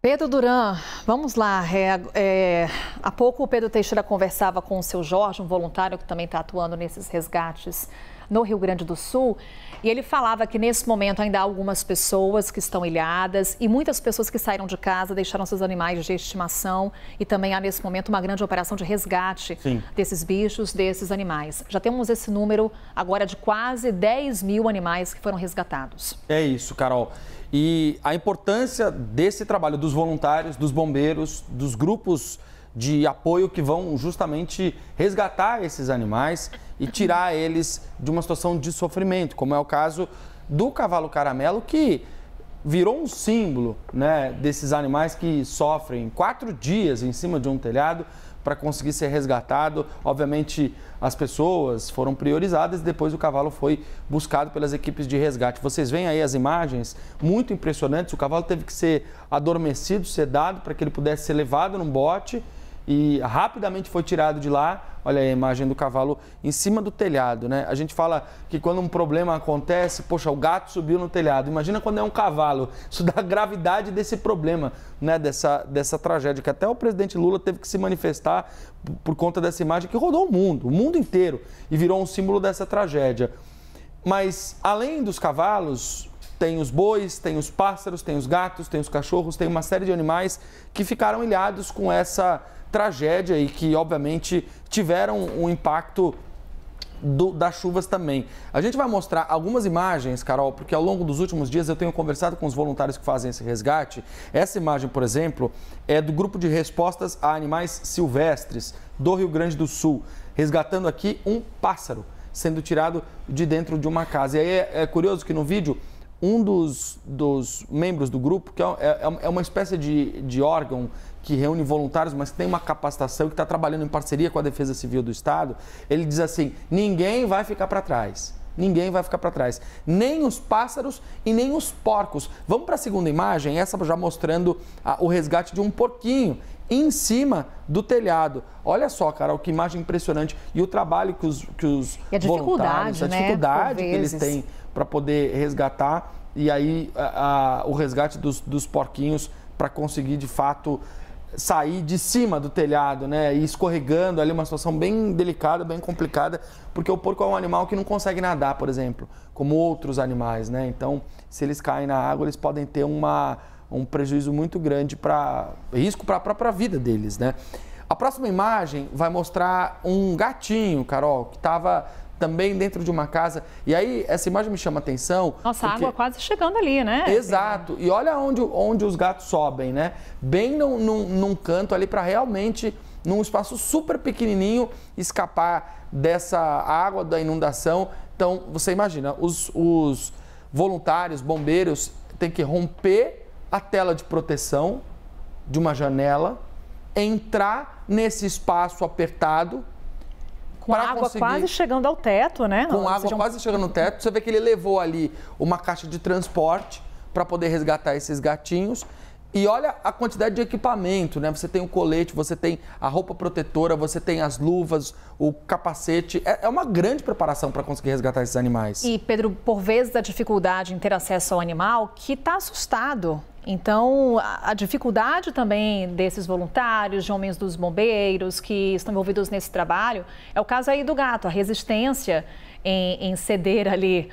Pedro Duran, vamos lá. Há pouco o Pedro Teixeira conversava com o seu Jorge, um voluntário que também está atuando nesses resgates no Rio Grande do Sul, e ele falava que nesse momento ainda há algumas pessoas que estão ilhadas e muitas pessoas que saíram de casa, deixaram seus animais de estimação, e também há nesse momento uma grande operação de resgate desses bichos, desses animais. Já temos esse número agora de quase 10 mil animais que foram resgatados. É isso, Carol. E a importância desse trabalho dos voluntários, dos bombeiros, dos grupos de apoio que vão justamente resgatar esses animais e tirar eles de uma situação de sofrimento, como é o caso do cavalo caramelo, que virou um símbolo, né, desses animais que sofrem 4 dias em cima de um telhado para conseguir ser resgatado. Obviamente, as pessoas foram priorizadas e depois o cavalo foi buscado pelas equipes de resgate. Vocês veem aí as imagens muito impressionantes. O cavalo teve que ser adormecido, sedado, para que ele pudesse ser levado num bote e rapidamente foi tirado de lá. Olha aí a imagem do cavalo em cima do telhado, né? A gente fala que quando um problema acontece, poxa, o gato subiu no telhado. Imagina quando é um cavalo. Isso dá a gravidade desse problema, né? Dessa tragédia, que até o presidente Lula teve que se manifestar por conta dessa imagem que rodou o mundo inteiro, e virou um símbolo dessa tragédia. Mas, além dos cavalos, tem os bois, tem os pássaros, tem os gatos, tem os cachorros, tem uma série de animais que ficaram ilhados com essa tragédia e que, obviamente, tiveram um impacto das chuvas também. A gente vai mostrar algumas imagens, Carol, porque ao longo dos últimos dias eu tenho conversado com os voluntários que fazem esse resgate. Essa imagem, por exemplo, é do grupo de respostas a animais silvestres do Rio Grande do Sul, resgatando aqui um pássaro sendo tirado de dentro de uma casa. E aí é curioso que no vídeo, um dos membros do grupo, que é uma espécie de órgão que reúne voluntários, mas que tem uma capacitação, que está trabalhando em parceria com a Defesa Civil do Estado, ele diz assim: ninguém vai ficar para trás. Ninguém vai ficar para trás. Nem os pássaros e nem os porcos. Vamos para a segunda imagem, essa já mostrando o resgate de um porquinho em cima do telhado. Olha só, Carol, que imagem impressionante. E o trabalho que os voluntários, a dificuldade que eles têm para poder resgatar, e aí o resgate dos porquinhos para conseguir, de fato, sair de cima do telhado, né, e escorregando ali, uma situação bem delicada, bem complicada, porque o porco é um animal que não consegue nadar, por exemplo, como outros animais, né? Então, se eles caem na água, eles podem ter um prejuízo muito grande, risco para a própria vida deles, né? A próxima imagem vai mostrar um gatinho, Carol, que estava também dentro de uma casa. E aí, essa imagem me chama a atenção. Nossa, a água quase chegando ali, né? Exato. E olha onde os gatos sobem, né? Bem num canto ali, para realmente, num espaço super pequenininho, escapar dessa água, da inundação. Então, você imagina, os voluntários, bombeiros, têm que romper a tela de proteção de uma janela, entrar nesse espaço apertado, com a água quase chegando ao teto, né? Com água quase chegando no teto. Você vê que ele levou ali uma caixa de transporte para poder resgatar esses gatinhos. E olha a quantidade de equipamento, né? Você tem o colete, você tem a roupa protetora, você tem as luvas, o capacete. É uma grande preparação para conseguir resgatar esses animais. E, Pedro, por vezes a dificuldade em ter acesso ao animal que está assustado. Então, a dificuldade também desses voluntários, de homens dos bombeiros que estão envolvidos nesse trabalho, é o caso aí do gato, a resistência em ceder ali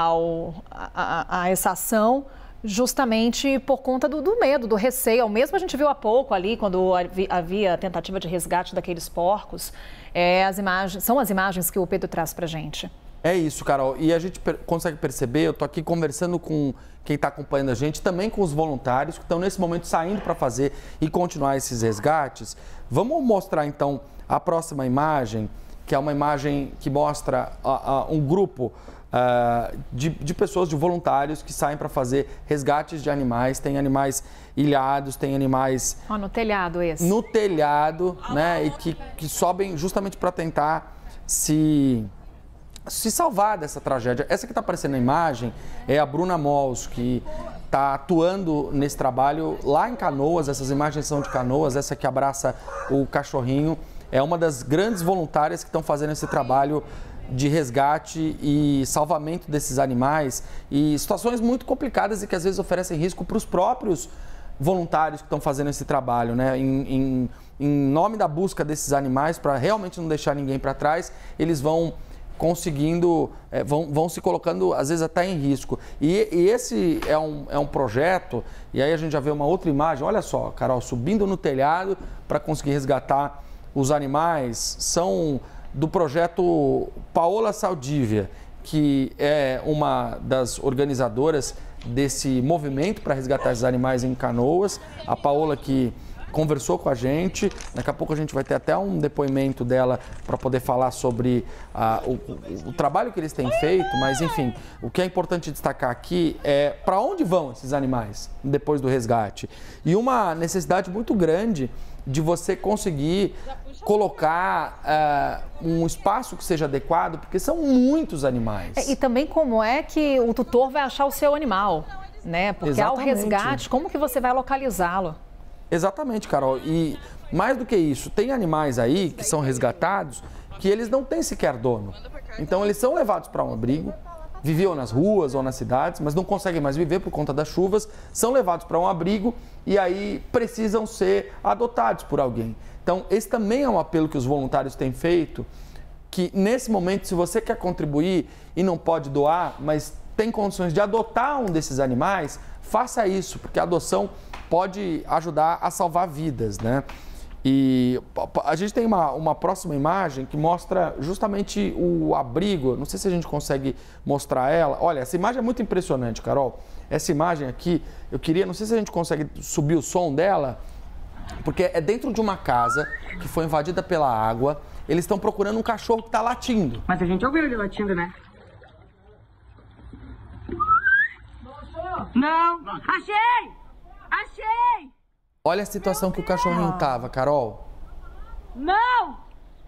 a essa ação, justamente por conta do medo, do receio. Mesmo a gente viu há pouco ali, quando havia a tentativa de resgate daqueles porcos, são as imagens que o Pedro traz para a gente. É isso, Carol. E a gente consegue perceber, eu estou aqui conversando com quem está acompanhando a gente, também com os voluntários que estão nesse momento saindo para fazer e continuar esses resgates. Vamos mostrar então a próxima imagem, que é uma imagem que mostra um grupo de pessoas, de voluntários que saem para fazer resgates de animais. Tem animais ilhados, tem animais... no telhado esse. No telhado, né? E que sobem justamente para tentar se salvar dessa tragédia. Essa que está aparecendo na imagem é a Bruna Mols, que está atuando nesse trabalho lá em Canoas. Essas imagens são de Canoas, essa que abraça o cachorrinho. É uma das grandes voluntárias que estão fazendo esse trabalho de resgate e salvamento desses animais, e situações muito complicadas e que às vezes oferecem risco para os próprios voluntários que estão fazendo esse trabalho, né? Em nome da busca desses animais, para realmente não deixar ninguém para trás, eles vão conseguindo, vão se colocando, às vezes, até em risco. E esse é um projeto, e aí a gente já vê uma outra imagem, olha só, Carol, subindo no telhado para conseguir resgatar os animais, são do projeto Paola Saldívia, que é uma das organizadoras desse movimento para resgatar esses animais em Canoas. A Paola que conversou com a gente, daqui a pouco a gente vai ter até um depoimento dela para poder falar sobre o trabalho que eles têm feito, mas enfim, o que é importante destacar aqui é para onde vão esses animais depois do resgate. E uma necessidade muito grande de você conseguir colocar um espaço que seja adequado, porque são muitos animais. E também como é que o tutor vai achar o seu animal, né? Porque Exatamente. Ao resgate, como que você vai localizá-lo? Exatamente, Carol. E mais do que isso, tem animais aí que são resgatados que eles não têm sequer dono. Então eles são levados para um abrigo, viviam nas ruas ou nas cidades, mas não conseguem mais viver por conta das chuvas, são levados para um abrigo e aí precisam ser adotados por alguém. Então esse também é um apelo que os voluntários têm feito, que nesse momento, se você quer contribuir e não pode doar, mas tem condições de adotar um desses animais, faça isso, porque a adoção pode ajudar a salvar vidas, né? E a gente tem uma próxima imagem que mostra justamente o abrigo. Não sei se a gente consegue mostrar ela. Olha, essa imagem é muito impressionante, Carol. Essa imagem aqui, eu queria, não sei se a gente consegue subir o som dela, porque é dentro de uma casa que foi invadida pela água. Eles estão procurando um cachorro que está latindo. Mas a gente ouviu ele latindo, né? Não! Achei! Achei! Olha a situação que o cachorrinho tava, Carol. Não!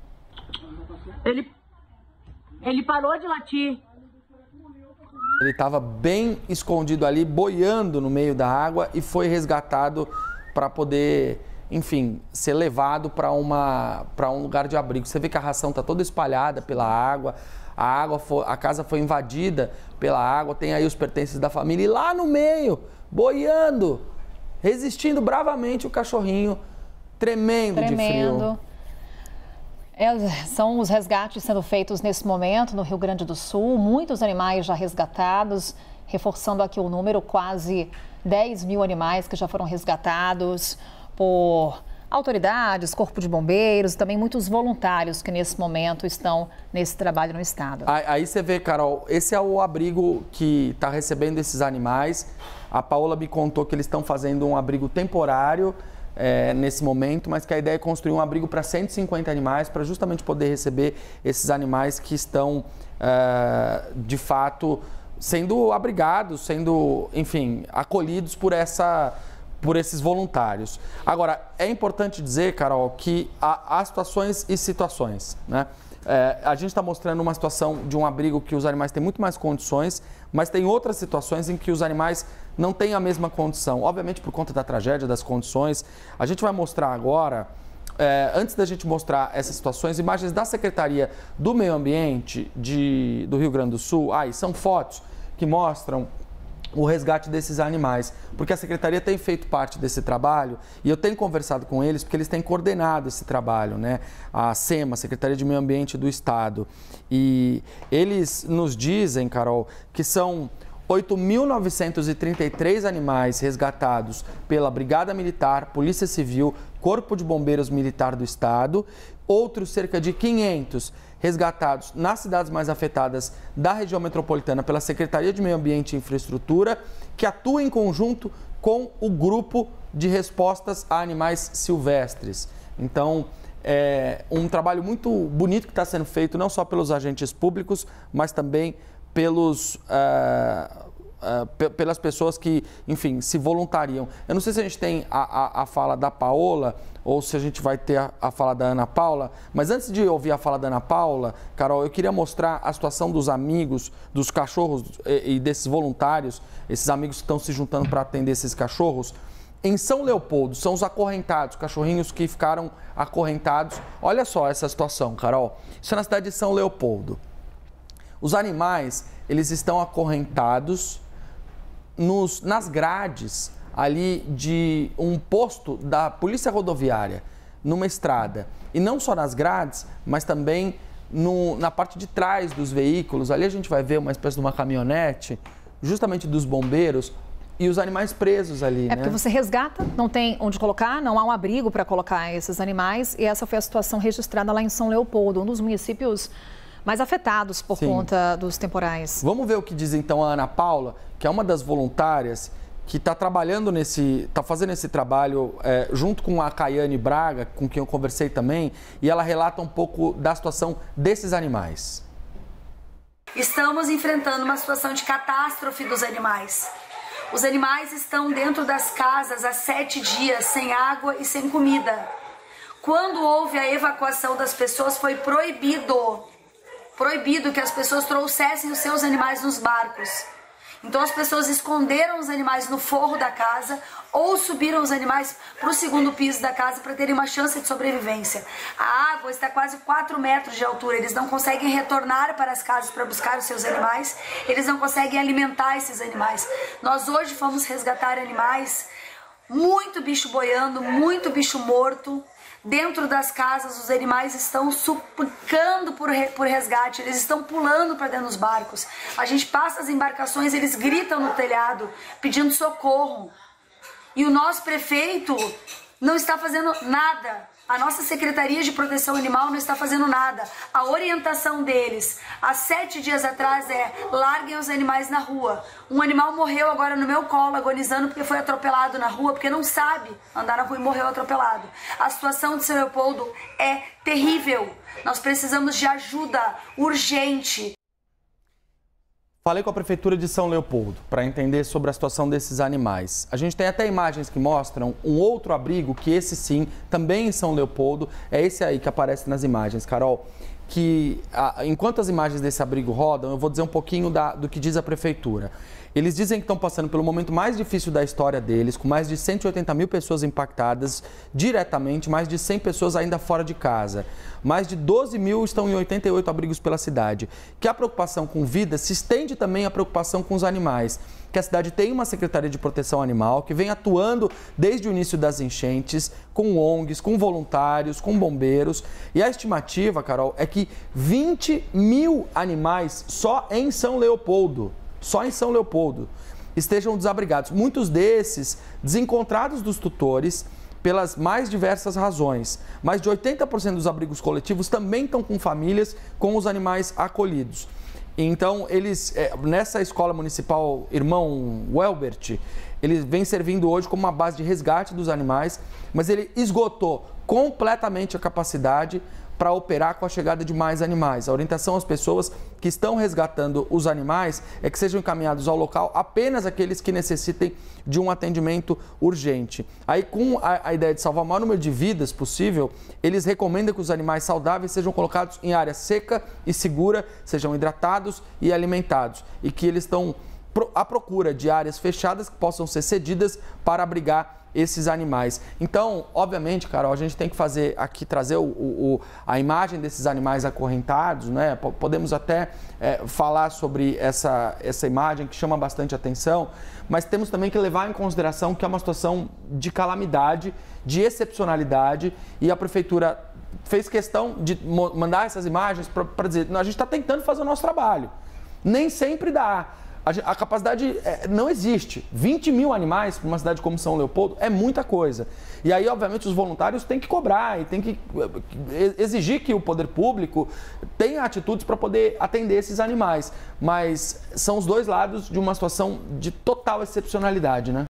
Ele parou de latir. Ele estava bem escondido ali, boiando no meio da água e foi resgatado para poder, enfim, ser levado para um lugar de abrigo. Você vê que a ração está toda espalhada pela água. A casa foi invadida pela água, tem aí os pertences da família e lá no meio, boiando, resistindo bravamente o cachorrinho, tremendo de frio. São os resgates sendo feitos nesse momento no Rio Grande do Sul, muitos animais já resgatados, reforçando aqui o número, quase 10 mil animais que já foram resgatados por autoridades, Corpo de Bombeiros, também muitos voluntários que nesse momento estão nesse trabalho no estado. Aí você vê, Carol, esse é o abrigo que está recebendo esses animais. A Paola me contou que eles estão fazendo um abrigo temporário nesse momento, mas que a ideia é construir um abrigo para 150 animais, para justamente poder receber esses animais que estão, de fato, sendo abrigados, sendo, enfim, acolhidos por esses voluntários. Agora, é importante dizer, Carol, que há situações e situações, né? A gente está mostrando uma situação de um abrigo que os animais têm muito mais condições, mas tem outras situações em que os animais não têm a mesma condição. Obviamente, por conta da tragédia, das condições. A gente vai mostrar agora, antes da gente mostrar essas situações, imagens da Secretaria do Meio Ambiente do Rio Grande do Sul. São fotos que mostram o resgate desses animais, porque a Secretaria tem feito parte desse trabalho e eu tenho conversado com eles porque eles têm coordenado esse trabalho, né? A SEMA, Secretaria de Meio Ambiente do Estado, e eles nos dizem, Carol, que são 8.933 animais resgatados pela Brigada Militar, Polícia Civil, Corpo de Bombeiros Militar do Estado, outros cerca de 500 resgatados nas cidades mais afetadas da região metropolitana pela Secretaria de Meio Ambiente e Infraestrutura, que atua em conjunto com o Grupo de Respostas a Animais Silvestres. Então, é um trabalho muito bonito que está sendo feito, não só pelos agentes públicos, mas também pelas pessoas que, enfim, se voluntariam. Eu não sei se a gente tem a fala da Paola ou se a gente vai ter a fala da Ana Paula, mas antes de ouvir a fala da Ana Paula, Carol, eu queria mostrar a situação dos amigos, dos cachorros e desses voluntários, esses amigos que estão se juntando para atender esses cachorros. Em São Leopoldo, são os acorrentados, cachorrinhos que ficaram acorrentados. Olha só essa situação, Carol. Isso é na cidade de São Leopoldo. Os animais, eles estão acorrentados nas grades ali de um posto da Polícia Rodoviária, numa estrada. E não só nas grades, mas também na parte de trás dos veículos. Ali a gente vai ver uma espécie de uma caminhonete, justamente dos bombeiros, e os animais presos ali, né? Porque você resgata, não tem onde colocar, não há um abrigo para colocar esses animais. E essa foi a situação registrada lá em São Leopoldo, um dos municípios mais afetados por conta dos temporais. Vamos ver o que diz então a Ana Paula, que é uma das voluntárias que está trabalhando está fazendo esse trabalho junto com a Caiane Braga, com quem eu conversei também, e ela relata um pouco da situação desses animais. Estamos enfrentando uma situação de catástrofe dos animais. Os animais estão dentro das casas há 7 dias, sem água e sem comida. Quando houve a evacuação das pessoas, foi proibido que as pessoas trouxessem os seus animais nos barcos. Então as pessoas esconderam os animais no forro da casa ou subiram os animais para o 2º piso da casa para terem uma chance de sobrevivência. A água está quase 4 metros de altura, eles não conseguem retornar para as casas para buscar os seus animais, eles não conseguem alimentar esses animais. Nós hoje fomos resgatar animais, muito bicho boiando, muito bicho morto. Dentro das casas, os animais estão suplicando por resgate, eles estão pulando para dentro dos barcos. A gente passa as embarcações, eles gritam no telhado, pedindo socorro. E o nosso prefeito não está fazendo nada. A nossa Secretaria de Proteção Animal não está fazendo nada. A orientação deles, há 7 dias atrás, larguem os animais na rua. Um animal morreu agora no meu colo, agonizando porque foi atropelado na rua, porque não sabe andar na rua e morreu atropelado. A situação de São Leopoldo é terrível. Nós precisamos de ajuda urgente. Falei com a Prefeitura de São Leopoldo para entender sobre a situação desses animais. A gente tem até imagens que mostram um outro abrigo, que esse sim, também em São Leopoldo, é esse aí que aparece nas imagens, Carol. Que enquanto as imagens desse abrigo rodam, eu vou dizer um pouquinho do que diz a Prefeitura. Eles dizem que estão passando pelo momento mais difícil da história deles, com mais de 180 mil pessoas impactadas diretamente, mais de 100 pessoas ainda fora de casa. Mais de 12 mil estão em 88 abrigos pela cidade. Que a preocupação com vida se estende também à preocupação com os animais. Que a cidade tem uma Secretaria de Proteção Animal que vem atuando desde o início das enchentes, com ONGs, com voluntários, com bombeiros. E a estimativa, Carol, é que 20 mil animais só em São Leopoldo estejam desabrigados. Muitos desses desencontrados dos tutores pelas mais diversas razões. Mais de 80% dos abrigos coletivos também estão com famílias com os animais acolhidos. Então, eles, nessa escola municipal Irmão Welbert, ele vem servindo hoje como uma base de resgate dos animais, mas ele esgotou completamente a capacidade para operar com a chegada de mais animais. A orientação às pessoas que estão resgatando os animais é que sejam encaminhados ao local apenas aqueles que necessitem de um atendimento urgente. Aí, com a ideia de salvar o maior número de vidas possível, eles recomendam que os animais saudáveis sejam colocados em área seca e segura, sejam hidratados e alimentados, e que eles estão à procura de áreas fechadas que possam ser cedidas para abrigar esses animais. Então, obviamente, Carol, a gente tem que fazer aqui, trazer a imagem desses animais acorrentados, né? Podemos até falar sobre essa imagem que chama bastante atenção, mas temos também que levar em consideração que é uma situação de calamidade, de excepcionalidade, e a Prefeitura fez questão de mandar essas imagens para dizer, a gente está tentando fazer o nosso trabalho. Nem sempre dá. A capacidade não existe. 20 mil animais para uma cidade como São Leopoldo é muita coisa. E aí, obviamente, os voluntários têm que cobrar e têm que exigir que o poder público tenha atitudes para poder atender esses animais. Mas são os dois lados de uma situação de total excepcionalidade, né?